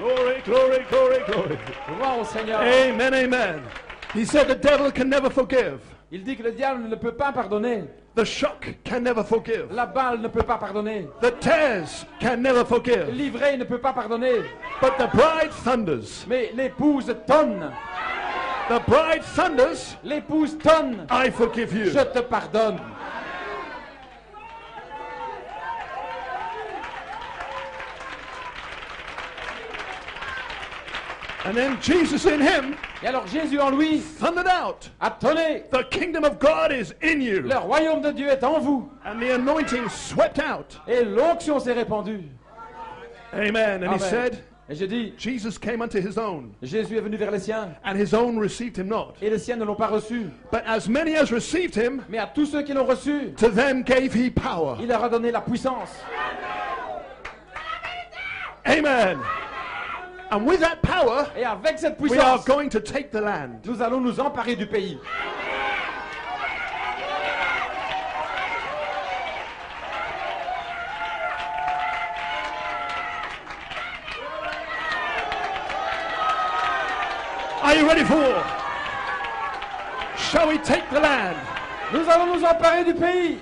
Glory, glory, glory, glory. Gloire au Seigneur. Amen, amen. He said the devil can never forgive. Il dit que le diable ne peut pas pardonner. The shock can never forgive. La balle ne peut pas pardonner. The tears can never forgive. L'ivraie ne peut pas pardonner. But the bride thunders. Mais l'épouse tonne. The bride thunders. L'épouse tonne. I forgive you. Je te pardonne. And then Jesus in him Et alors Jésus en lui thundered out. a tonné. The kingdom of God is in you. Le royaume de Dieu est en vous. And the anointing swept out. Et l'onction s'est répandue. Amen. And he Amen. said, Et je dis, Jesus came unto his own, Jésus est venu vers les siens. and his own received him not. Et les siens ne l'ont pas reçu. But as many as received him, Mais à tous ceux qui l'ont reçu, to them gave he power. il leur a donné la puissance. Amen. And with that power, Et avec cette we are puissance, going to take the land. nous allons nous emparer du pays. Are you ready for war? Shall we take the land? Nous allons nous emparer du pays.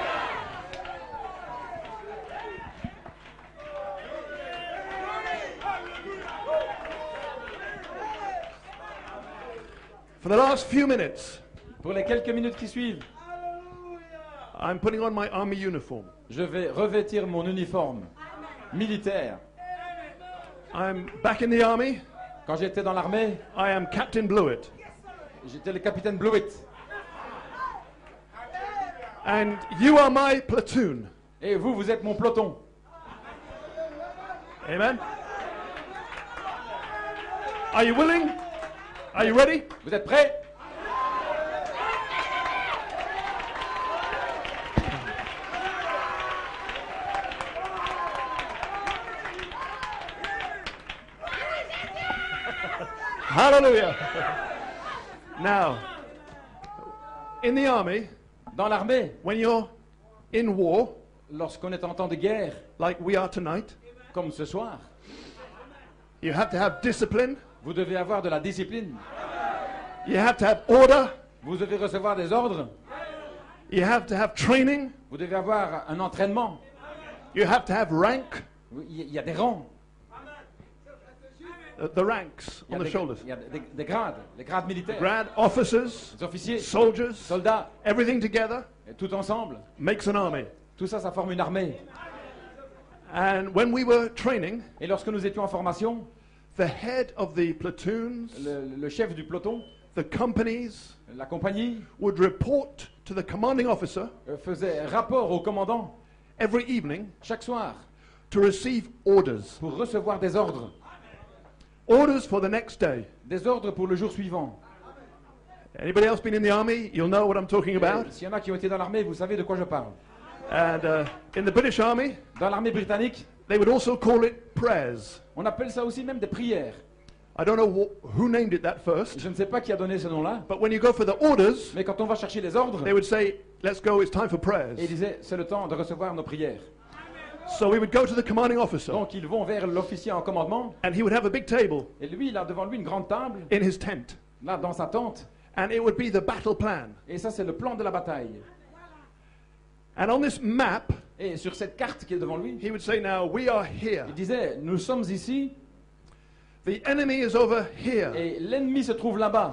For the last few minutes, Pour les quelques minutes qui suivent, I'm putting on my army uniform. je vais revêtir mon uniforme militaire. I'm back in the army. Quand j'étais dans l'armée, I am Captain Blewett. j'étais le capitaine Blewett. And you are my platoon. Et vous, vous êtes mon peloton. Amen. Are you willing? Are you ready? Vous êtes prêts? Hallelujah. Now, in the army, Dans l'armée, when you're in war, lorsqu'on est en temps de guerre, like we are tonight, comme ce soir, you have to have discipline, vous devez avoir de la discipline. you have to have order, Vous devez recevoir des ordres. you have to have training, Vous devez avoir un entraînement. you have to have rank, Il y a des rangs. the ranks Il y a on the des, shoulders. il y a des grades. Les grades militaires. Grad officers, Les officiers, soldiers, soldats, everything together et tout ensemble. makes an army. Tout ça, ça forme une armée. And when we were training, Et lorsque nous étions en formation, the head of the platoons, le chef du peloton, the companies, la compagnie, would report to the commanding officer faisait rapport au commandant every evening chaque soir to receive orders. pour recevoir des ordres. Orders for the next day. Des ordres pour le jour suivant. Anybody else been in the army? You'll know what I'm talking about. S'il y en a qui ont été dans l'armée, vous savez de quoi je parle. And in the British Army, Dans l'armée britannique, they would also call it prayers. on appelle ça aussi même des prières. I don't know who named it that first, Je ne sais pas qui a donné ce nom-là, but when you go for the orders, mais quand on va chercher les ordres, they would say, let's go, it's time for et prayers. il disait, c'est le temps de recevoir nos prières. So we would go to the commanding officer, Donc ils vont vers l'officier en commandement, and he would have a big table et lui, il a devant lui une grande table, in his tent, là dans sa tente, and it would be the battle plan. et ça c'est le plan de la bataille. And on this map, Et sur cette carte qui est devant lui, he would say, now we are here. il disait, nous sommes ici, The enemy is over here. et l'ennemi se trouve là-bas.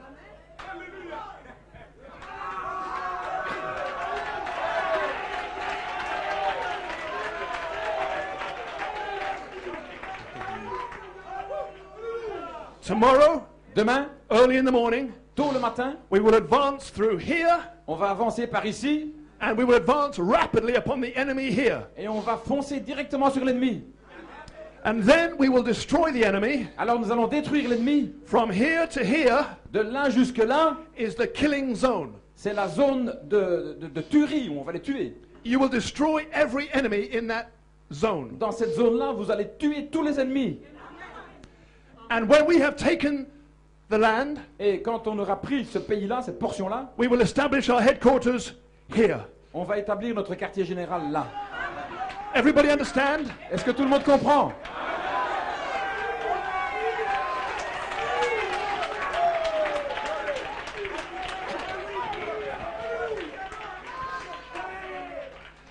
Tomorrow, Demain, early in the morning, tôt le matin, we will advance through here, on va avancer par ici, and we will advance rapidly upon the enemy here. et on va foncer directement sur l'ennemi. And then we will destroy the enemy. Alors nous allons détruire l'ennemi. From here to here De là jusque là, is the killing zone. c'est la zone de tuerie où on va les tuer. You will destroy every enemy in that zone. Dans cette zone-là, vous allez tuer tous les ennemis. And when we have taken the land, Et quand on aura pris ce pays-là, cette portion-là, we will establish our headquarters here. on va établir notre quartier général là. Everybody understand? Est-ce que tout le monde comprend?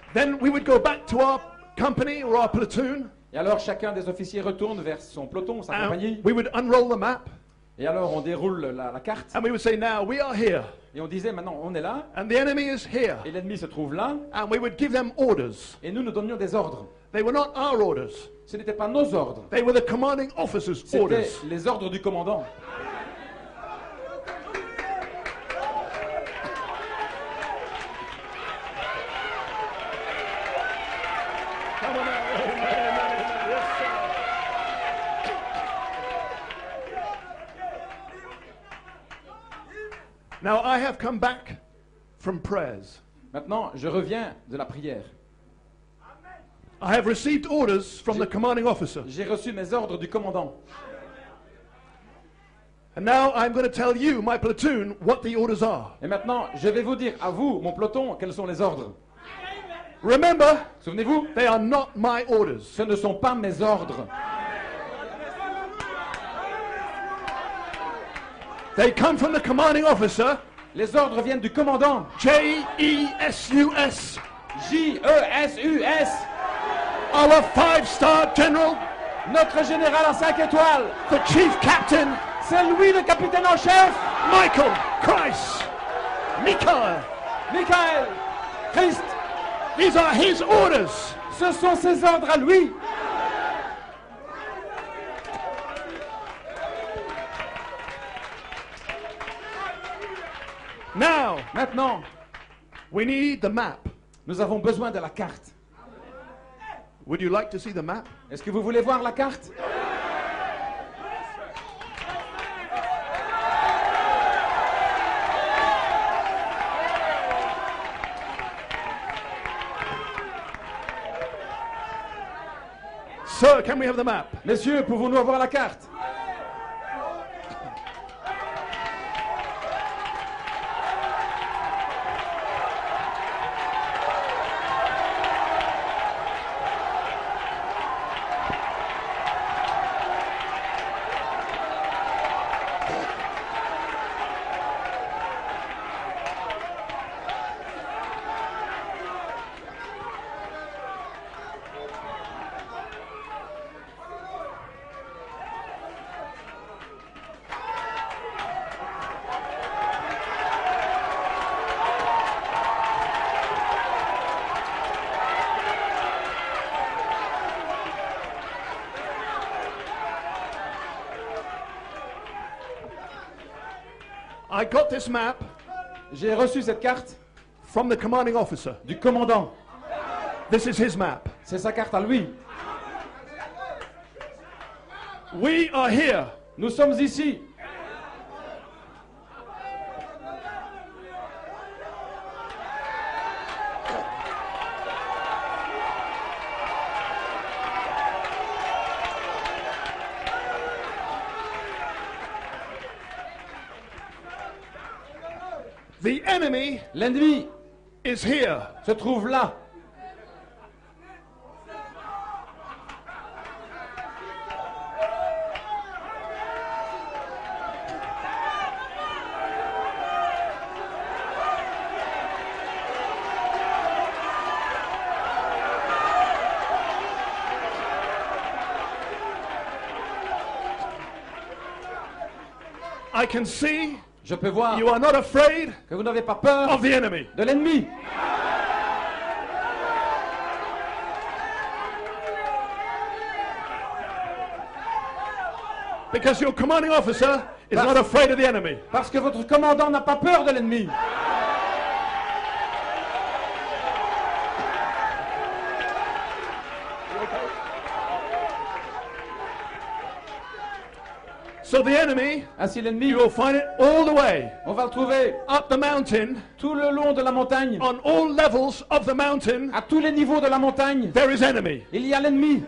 Then we would go back to our company or our platoon, Et alors chacun des officiers retourne vers son peloton, sa and compagnie. we would unroll the map, Et alors on déroule la carte. and we would say, now we are here, Et on disait maintenant on est là. and the enemy is here. Et l'ennemi se trouve là. And we would give them orders. Et nous donnions des ordres. They were not our orders. Ce n'étaient pas nos ordres. They were the commanding officer's C'était orders. les ordres du commandant. Come on now. Amen, amen, amen. Yes, sir. Now I have come back from prayers. Maintenant, je reviens de la prière. I have received orders from the commanding officer. J'ai reçu mes ordres du commandant. And now I'm going to tell you, my platoon, what the orders are. Et maintenant, je vais vous dire à vous, mon peloton, quels sont les ordres. Remember, Souvenez-vous, they are not my orders. ce ne sont pas mes ordres. They come from the commanding officer, Les ordres viennent du commandant. J-E-S-U-S, J-E-S-U-S, our five-star general, notre général à 5 étoiles. the chief captain, C'est lui le capitaine en chef. Michael, Christ, Mikael. Michael, Christ, These are his orders. ce sont ses ordres à lui. Now, Maintenant, we need the map. nous avons besoin de la carte. Would you like to see the map? Est-ce que vous voulez voir la carte? Sir, can we have the map? Messieurs, pouvons-nous avoir la carte? I got this map J'ai reçu cette carte from the commanding officer. du commandant. This is his map. C'est sa carte à lui. We are here. Nous sommes ici. The enemy L'ennemi is here. se trouve là. I can see Je peux voir you are not afraid que vous n'avez pas peur of the enemy. de l'ennemi. Because your commanding officer is not afraid of the enemy. Parce que votre commandant n'a pas peur de l'ennemi. So the enemy, Ainsi l'ennemi, you will find it all the way on va le trouver up the mountain, tout le long de la montagne, on all levels of the mountain. à tous les niveaux de la montagne. There is enemy. Il y a l'ennemi.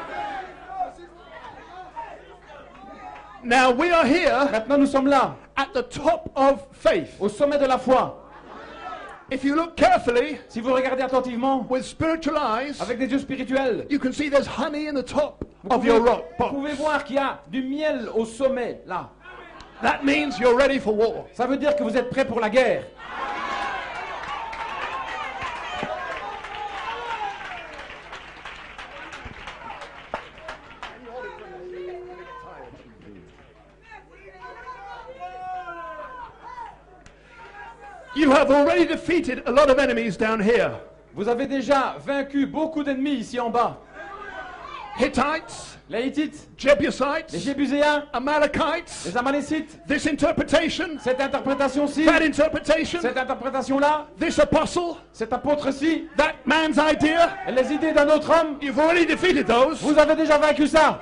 Now we are here Maintenant nous sommes là, at the top of faith. au sommet de la foi. If you look carefully Si vous regardez attentivement, with spiritual eyes, avec des yeux spirituels, you can see there's honey in the top vous of pouvez, your rock vous pouvez box. voir qu'il y a du miel au sommet, là. That means you're ready for war. Ça veut dire que vous êtes prêts pour la guerre. You have already defeated a lot of enemies down here. Vous avez déjà vaincu beaucoup d'ennemis ici en bas. Hittites, Les Hittites, les Jebusites, Jébuséens, Amalekites. les Amalécites. This interpretation, Cette interprétation-ci, that interpretation, cette interprétation-là, this apostle, cet apôtre-ci, that man's idea. et les idées d'un autre homme, You've already defeated those. vous avez déjà vaincu ça.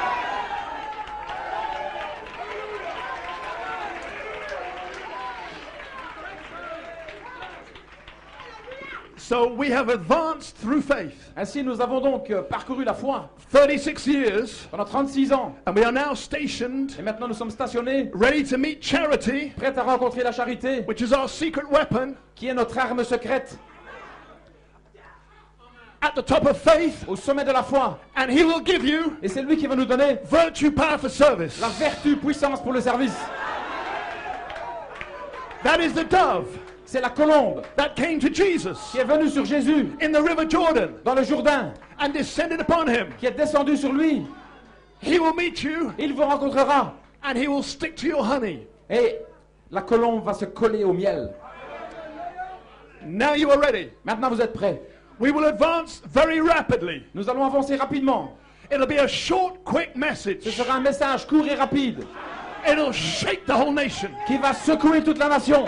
So we have advanced through faith. Ainsi, nous avons donc parcouru la foi 36 years, pendant 36 ans. and we are now stationed, Et maintenant, nous sommes stationnés, ready to meet charity, prêts à rencontrer la charité, which is our secret weapon, qui est notre arme secrète, at the top of faith, au sommet de la foi. and he will give you Et c'est lui qui va nous donner virtue, power for service. la vertu, puissance pour le service. That is the dove C'est la colombe that came to Jesus qui est venue sur Jésus in the river Jordan dans le Jourdain, and descended upon him. qui est descendue sur lui. He will meet you Il vous rencontrera. and he will stick to your honey. Et la colombe va se coller au miel. Now you are ready. Maintenant, vous êtes prêts. We will advance very rapidly. Nous allons avancer rapidement. It'll be a short, quick Ce message. sera un message court et rapide It'll shake the whole nation. qui va secouer toute la nation.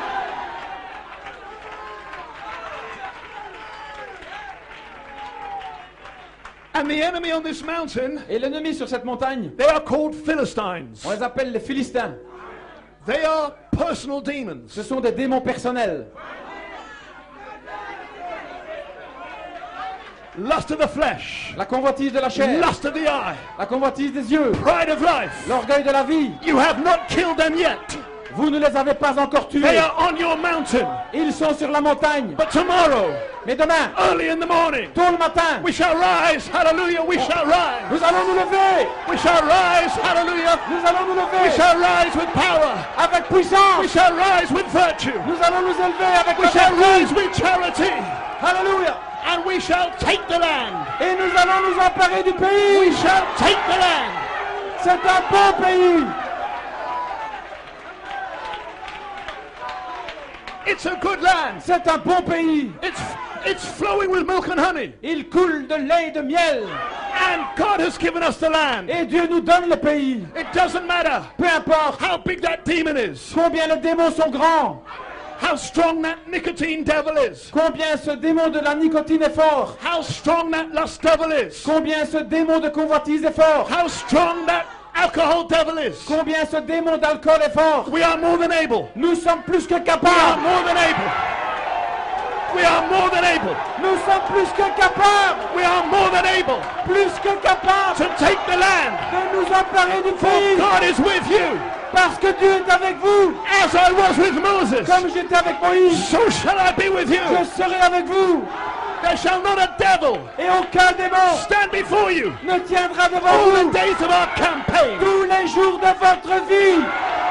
And the enemy on this mountain, Et l'ennemi sur cette montagne, they are called Philistines. on les appelle les Philistins. They are personal demons. Ce sont des démons personnels. Lust of the flesh, La convoitise de la chair, lust of the eye, la convoitise des yeux, pride of life. l'orgueil de la vie. You have not killed them yet. Vous ne les avez pas encore They tués. are on your mountain. Ils sont sur la montagne. But tomorrow, Mais demain, early in the morning, tôt le matin, we shall rise. Hallelujah. We shall rise. nous allons nous lever. We shall rise. Hallelujah. Nous allons nous We lever shall rise with power. avec We puissance. shall rise with virtue. Nous allons nous élever avec We la shall vertu. rise with charity. Alléluia. And we shall take the land. Et nous allons nous emparer du We pays. shall take the land. C'est un beau pays. It's a good land. C'est un bon pays. It's flowing with milk and honey. Il coule de lait et de miel. And God has given us the land. Et Dieu nous donne le pays. It doesn't matter Peu importe how big that demon is, combien les démons sont grands, how strong that nicotine devil is, combien ce démon de la nicotine est fort, how strong that lust devil is, combien ce démon de convoitise est fort, how strong that alcohol devil is. combien ce démon d'alcool est fort. We are more than able. Nous sommes plus que We are capables. more than able. We are more than able. Nous sommes plus que capables. We are more than able Plus que capables to take the land. de nous emparer du For pays. God is with you, Parce que Dieu est avec vous. as I was with Moses. Comme j'étais avec Moïse, So shall I be with je you. serai avec vous. There shall not a devil Et aucun démon stand before you ne tiendra devant all the vous days of our campaign. tous les jours de votre vie.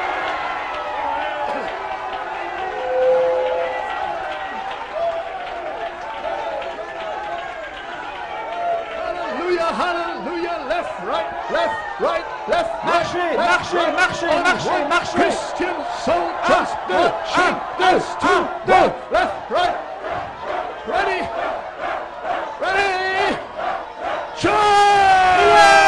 Hallelujah, hallelujah, left, right, left, right, left, Marchez, right, left, marchez, right. marchez, On marchez, one marchez. Christian soldiers, Un, deux, marching, un, as deux, to un, go, deux. left, right, ready, ready, charge! Ouais!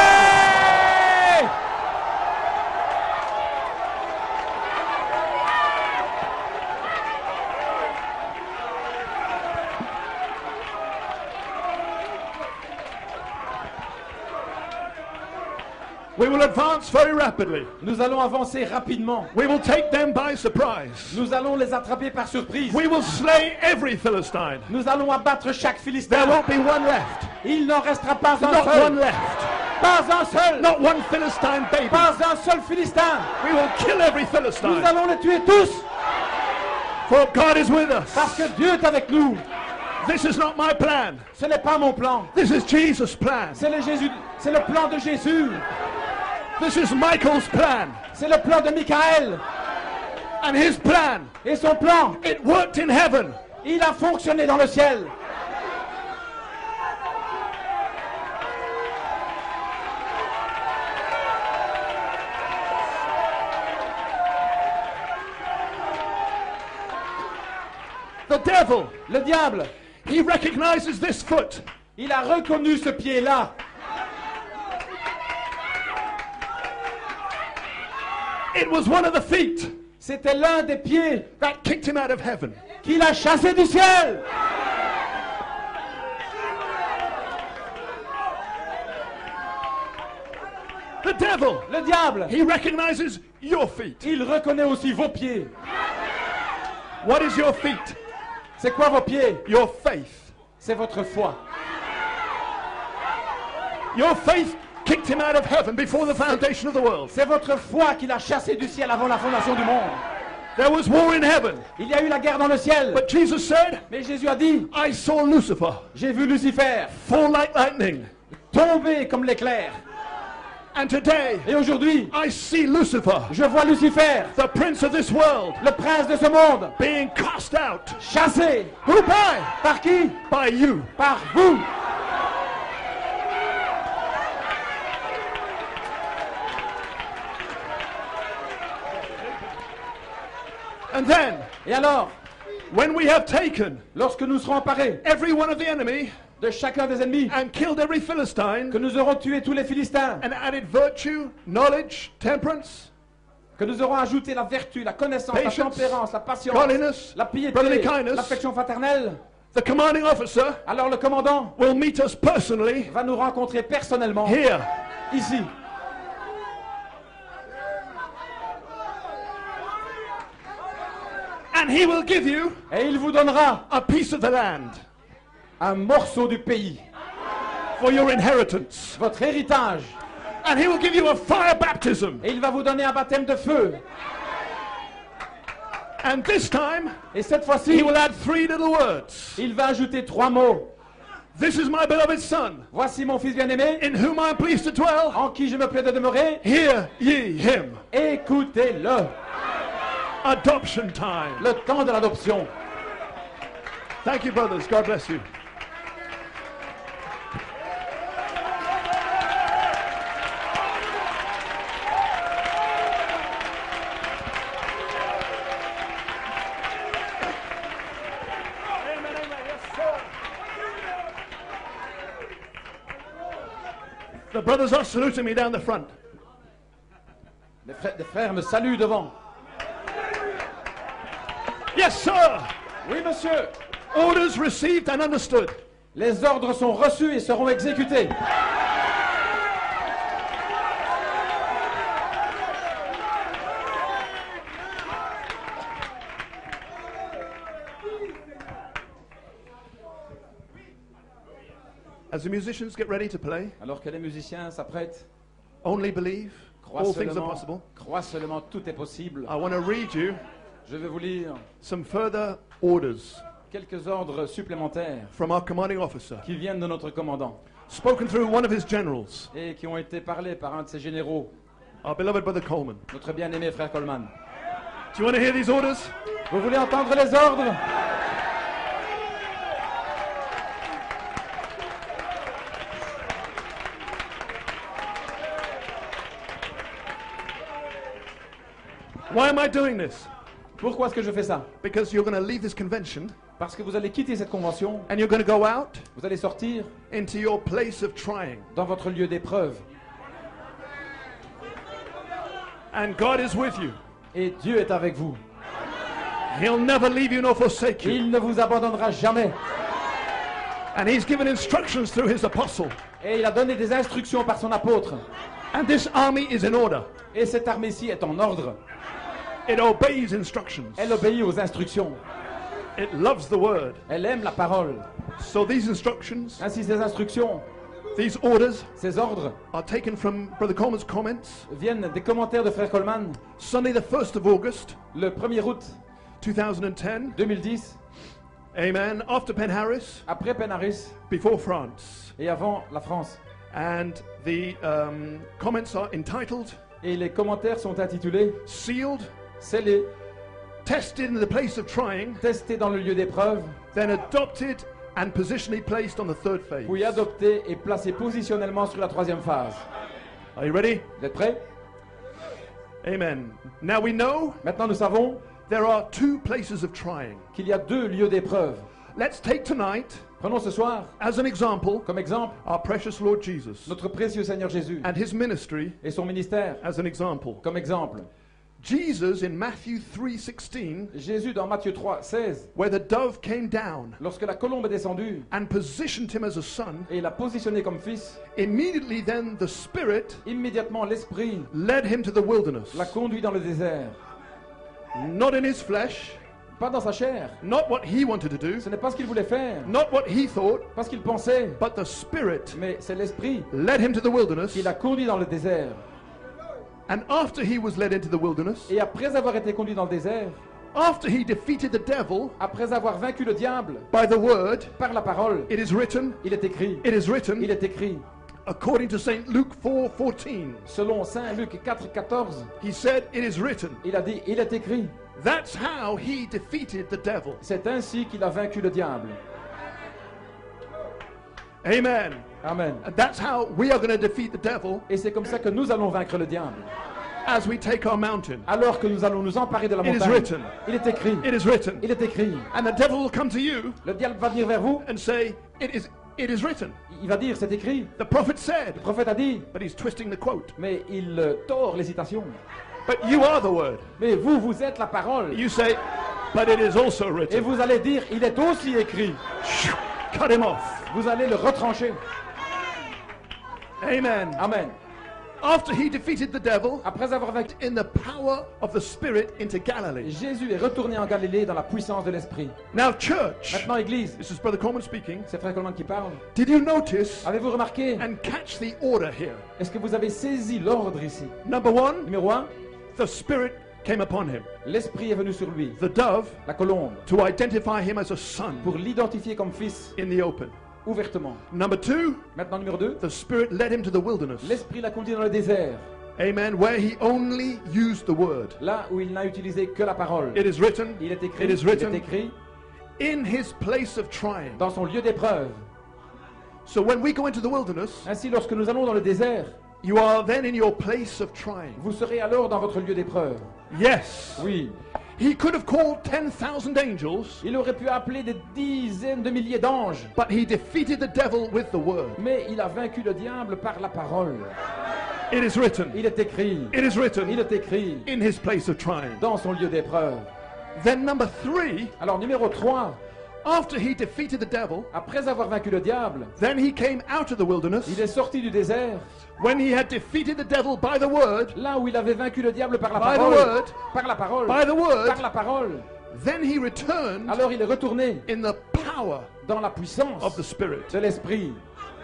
We will advance very rapidly. Nous allons avancer rapidement. We will take them by surprise. Nous allons les attraper par surprise. We will slay every Philistine. Nous allons abattre chaque There Philistin. won't be one left. Il n'en restera pas un Not seul. one left. Pas un seul. Not one Philistine baby. Pas un seul Philistin. We will kill every Nous Philistine. allons les tuer tous. For God is with us. Parce que Dieu est avec nous. This is not my plan. Ce n'est pas mon plan. This is Jesus' plan. C'est le plan de Jésus. This is Michael's plan. C'est le plan de Michael. And his plan, Et son plan, it worked in heaven. il a fonctionné dans le ciel. The devil, Le diable, he recognizes this foot. il a reconnu ce pied-là. It was one of the feet C'était l'un des pieds that kicked him out of heaven. qui l'a chassé du ciel. The devil, Le diable, he recognizes your feet. il reconnaît aussi vos pieds. What is your feet? C'est quoi vos pieds? Your faith. C'est votre foi. Your faith kicked him out of heaven before the foundation of the world. C'est votre foi qui l'a chassé du ciel avant la fondation du monde. There was war in heaven. Il y a eu la guerre dans le ciel. But Jesus said, Mais Jésus a dit, I saw Lucifer j'ai vu Lucifer fall like lightning. tomber comme l'éclair. And today, Et aujourd'hui, I see Lucifer, je vois Lucifer, the prince of this world, le prince de ce monde, being cast out. chassé. Who by? Par qui? By you. Par vous. And then, Et alors, when we have taken lorsque nous serons emparés every one of the enemy de chacun des ennemis, and killed every Philistine que nous aurons tué tous les Philistins, and added virtue, knowledge, temperance, que nous aurons ajouté la vertu, la connaissance, la Patience, tempérance, la patience, godliness, la piété, brotherly kindness, l'affection fraternelle, the commanding officer alors le commandant will meet us personally va nous rencontrer personnellement here. ici. And he will give you Et il vous donnera a piece of the land un morceau du pays, for your inheritance. votre héritage. And he will give you a fire baptism. Et il va vous donner un baptême de feu. And this time, Et cette he fois-ci, will add 3 little words. il va ajouter 3 mots. This is my beloved son, Voici mon fils bien-aimé, in whom I am pleased to dwell. en qui je me plais de demeurer. Hear ye him. Écoutez-le. Adoption time. Le temps de l'adoption. Thank you, brothers. God bless you. Amen, amen. Yes, sir. The brothers are saluting me down the front. Les frères me saluent devant. Yes, sir. Oui, monsieur. Orders received and understood. Les ordres sont reçus et seront exécutés. As the musicians get ready to play, Alors que les musiciens s'apprêtent, only believe. All things are possible. crois seulement, tout est possible. I want to read you Je vais vous lire some further orders quelques ordres supplémentaires from our commanding officer, qui viennent de notre commandant spoken through one of his generals, et qui ont été parlés par un de ses généraux, our beloved brother Coleman. notre bien-aimé frère Coleman. Do you want to hear these orders? Vous voulez entendre les ordres? Why am I doing this? Pourquoi est-ce que je fais ça? Because you're going to leave this convention Parce que vous allez quitter cette convention, and you're going to go out vous allez sortir into your place of trying. dans votre lieu d'épreuve. And God is with you. Et Dieu est avec vous. He'll never leave you nor forsake you. Il ne vous abandonnera jamais. And he's given instructions through his apostle. Et il a donné des instructions par son apôtre. And this army is in order. Et cette armée-ci est en ordre. It obeys instructions. Elle obéit aux instructions. It loves the word. Elle aime la parole. So these instructions, Ainsi, ces instructions, these orders, ces ordres, are taken from Brother Coleman's comments. viennent des commentaires de frère Coleman Sunday the 1st of August, le 1er août 2010. 2010, Amen. After Penharris, après Penaris before France. et avant la France. And the comments are entitled, Et les commentaires sont intitulés Sealed, Scellés, Tested in the place of trying, testés dans le lieu d'épreuve, then adopted and positionally placed on the third phase. puis adoptés et placés positionnellement sur la 3e phase. Are you ready? Vous êtes prêts? Amen. Now we know Maintenant, nous savons there are two places of trying. qu'il y a deux lieux d'épreuve. Let's take tonight, Prenons ce soir, as an example, comme exemple, our precious Lord Jesus notre précieux Seigneur Jésus and his ministry et son ministère, as an example. comme exemple. Jesus in Matthew 3:16, Jésus dans Matthieu 3, 16, where the dove came down lorsque la colombe est descendue and positioned him as a son, et l'a positionné comme fils, immediately then the Spirit immédiatement l'Esprit led him to the wilderness. l'a conduit dans le désert. Not in his flesh, Pas dans sa chair. not what he wanted to do, Ce n'est pas ce qu'il voulait faire, not what he thought, pas ce qu'il pensait, but the Spirit mais c'est l'Esprit led him to the wilderness. qui l'a conduit dans le désert. And after he was led into the wilderness, Et après avoir été conduit dans le désert, after he defeated the devil après avoir vaincu le diable by the word, par la parole, it is written, il est écrit, it is written, il est écrit, according to St. Luke 4:14, selon Saint Luc 4, 14, he said, it is written. il a dit, il est écrit. That's how he defeated the devil. C'est ainsi qu'il a vaincu le diable. Amen. Amen. And that's how we are going to defeat the devil Et c'est comme ça que nous allons vaincre le diable. as we take our mountain. Alors que nous allons nous emparer de la It is montagne. written. Il est écrit. It is written. Il est écrit. And the devil will come to you Le diable va venir vers vous. and say, it is written. Il va dire, c'est écrit. The prophet said, Le prophète a dit. but he's twisting the quote. Mais il tord les citations. But you are the word. Mais vous, vous êtes la parole. You say, but it is also Et written. vous allez dire, il est aussi écrit. Cut him off. Vous allez le retrancher. Amen. Amen. After he defeated the devil Après avoir vaincu, in the power of the Spirit into Galilee. Jésus est retourné en Galilée dans la puissance de l'Esprit. Now, church, Maintenant, Église, this is Brother Coleman speaking. c'est Frère Coleman qui parle. Did you notice Avez-vous remarqué? and catch the order here? Est-ce que vous avez saisi l'ordre ici? Number one, Numéro 1, the Spirit came upon him. l'Esprit est venu sur lui. The dove, La colombe, to identify him as a son pour l'identifier comme fils, in the open. ouvertement. Number two, Maintenant, numéro 2, the Spirit led him to the wilderness. l'Esprit l'a conduit dans le désert, Amen. Where he only used the word. là où il n'a utilisé que la parole. It is written, Il est écrit, it is il est written, écrit, in his place of trying. dans son lieu d'épreuve. So when we go into the wilderness, Ainsi, lorsque nous allons dans le désert, you are then in your place of trying. vous serez alors dans votre lieu d'épreuve. Yes. Oui. He could have called 10,000 angels, Il aurait pu appeler des dizaines de milliers d'anges, but he defeated the devil with the word. mais il a vaincu le diable par la parole. It is written, Il est écrit, it is il written, est écrit, in his place of trying. dans son lieu d'épreuve. Then number three, Alors, numéro 3, after he defeated the devil, après avoir vaincu le diable, then he came out of the wilderness. il est sorti du désert, When he had defeated the devil by the word, là où il avait vaincu le diable par la by the parole. word, Par la parole. by the word, Par la parole. then he returned Alors il est retourné in the power dans la puissance of the Spirit. de l'Esprit.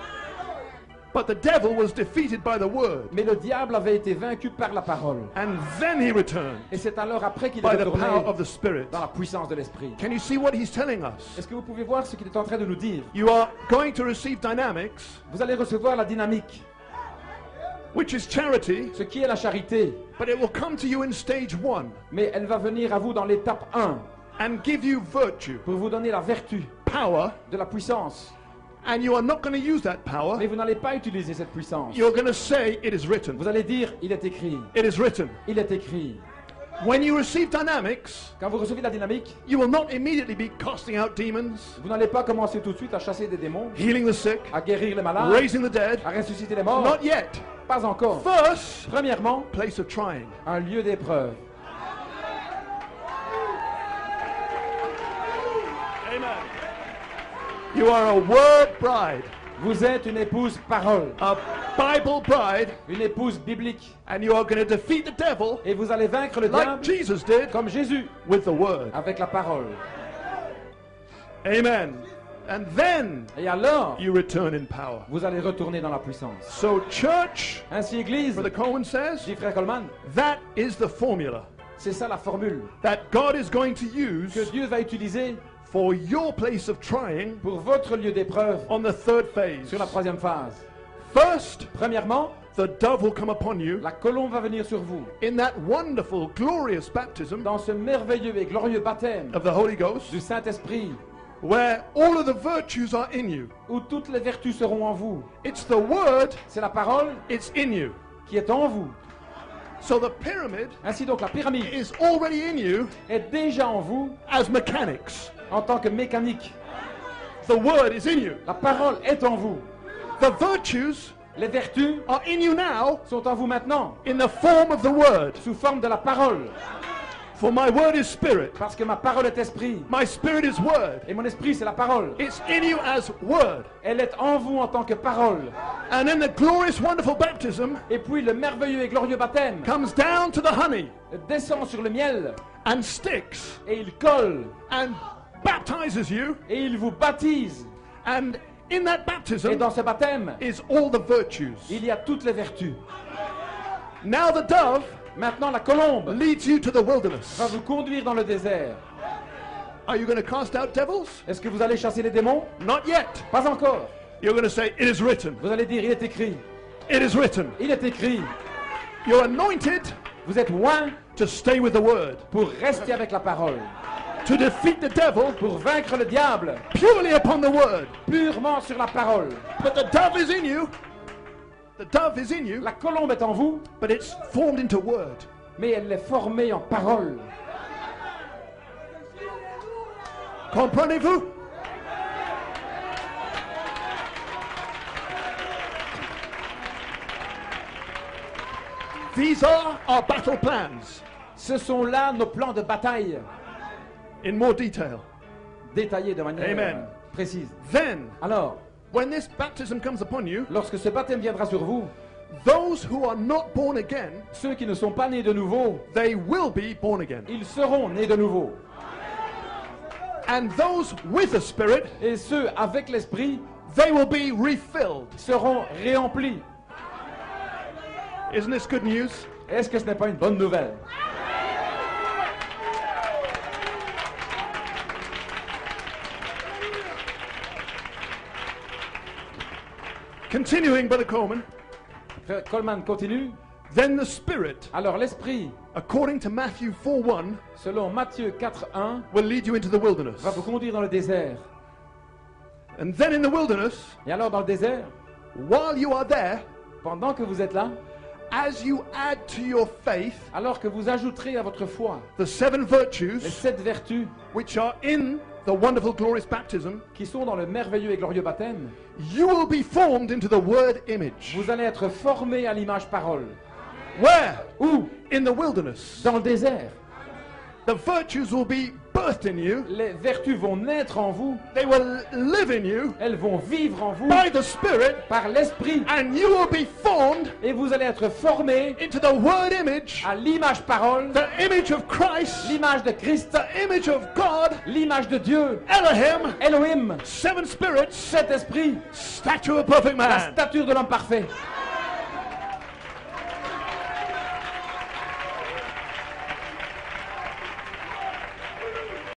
But the devil was defeated by the word, Mais le diable avait été vaincu par la parole. and then he returned Et c'est alors après qu'il by est the retourné power of the Spirit. dans la puissance de l'Esprit. Can you see what he's telling us? Est-ce que vous pouvez voir ce qu'il est en train de nous dire? You are going to receive dynamics, Vous allez recevoir la dynamique, which is charity, ce qui est la charité. but it will come to you in stage one Mais elle va venir à vous dans l'étape 1 and give you virtue, pour vous donner la vertu power, de la puissance. and you are not going to use that power. Mais vous n'allez pas utiliser cette puissance. You're going to say, it is written. Vous allez dire, il est écrit. It is written. Il est écrit. When you receive dynamics, Quand vous recevez la dynamique, you will not immediately be casting out demons, vous n'allez pas commencer tout de suite à chasser des démons, healing the sick, à guérir les malades, raising the dead. à ressusciter les morts. Not yet. Pas encore. First, Premièrement, place of trying. un lieu d'épreuve. Amen. You are a word bride, Vous êtes une épouse parole, a Bible bride, une épouse biblique. and you are going to defeat the devil Et vous allez vaincre le like diable Jesus did comme Jésus, with the word. avec la parole. Amen. And then Et alors, you return in power. vous allez retourner dans la puissance. So, church, Ainsi, Église, Brother Coleman says, dit Frère Coleman, that is the formula c'est ça la formule that God is going to que use Dieu va utiliser for your place of trying pour votre lieu d'épreuve on the third phase. sur la troisième phase. First, Premièrement, the dove will come upon you la colombe va venir sur vous in that wonderful, glorious baptism dans ce merveilleux et glorieux baptême of the Holy Ghost, du Saint-Esprit where all of the virtues are in you. où toutes les vertus seront en vous. It's the word, C'est la parole it's in you. qui est en vous. So the pyramid Ainsi donc, la pyramide is already in you est déjà en vous as mechanics. en tant que mécanique. The word is in you. La parole est en vous. The virtues Les vertus are in you now sont en vous maintenant, in the form of the word. sous forme de la parole. For my word is spirit. Parce que ma parole est esprit. My spirit is word. Et mon esprit, c'est la parole. It's in you as word. Elle est en vous en tant que parole. And then the glorious, wonderful baptism Et puis le merveilleux et glorieux baptême comes down to the honey descend sur le miel and sticks et il colle and baptizes you. et il vous baptise. And in that Et baptism dans ce baptême, is all the virtues. il y a toutes les vertus. Now the dove Maintenant, la colombe leads you to the wilderness. va vous conduire dans le désert. Are you going to cast out devils? Est-ce que vous allez chasser les démons? Not yet. Pas encore. You're going to say, it is written. Vous allez dire, il est écrit. It is written. Il est écrit. You're anointed Vous êtes loin to stay with the word, pour rester avec la parole. to defeat the devil Pour vaincre le diable, purely upon the word. purement sur la parole. But the dove is in you. The dove is in you, La colombe est en vous, but it's formed into word. mais elle est formée en parole. Comprenez-vous? These are our battle plans Ce sont là nos plans de bataille, in more detail. détaillés de manière Amen. précise. Then, Alors, when this baptism comes upon you, lorsque ce baptême viendra sur vous, those who are not born again, ceux qui ne sont pas nés de nouveau, they will be born again. ils seront nés de nouveau. And those with the Spirit, Et ceux avec l'esprit they will be refilled. seront réemplis. Isn't this good news? Est-ce que ce n'est pas une bonne nouvelle? Continuing, Brother Coleman, Frère Coleman continue. then the Spirit, Alors l'esprit, according to Matthew 4:1, selon Matthieu 4:1, will lead you into the wilderness. va vous conduire dans le désert. And then in the wilderness, Et alors dans le désert, while you are there, pendant que vous êtes là, as you add to your faith alors que vous ajouterez à votre foi the 7 les virtues 7 vertus which are in the wonderful, glorious baptism, qui sont dans le merveilleux et glorieux baptême, you will be formed into the word image. vous allez être formés à l'image parole. Where? Où? In the wilderness. Dans le désert. The virtues will be birthed in you. Les vertus vont naître en vous, They will live in you elles vont vivre en vous by the Spirit, par l'esprit, and you will be formed et vous allez être formés into the word image, à l'image parole, the image of Christ, l'image de Christ, the image of God, l'image de Dieu, Elohim, Elohim, 7 spirits, cet esprit, statue of perfect la man. stature de l'homme parfait.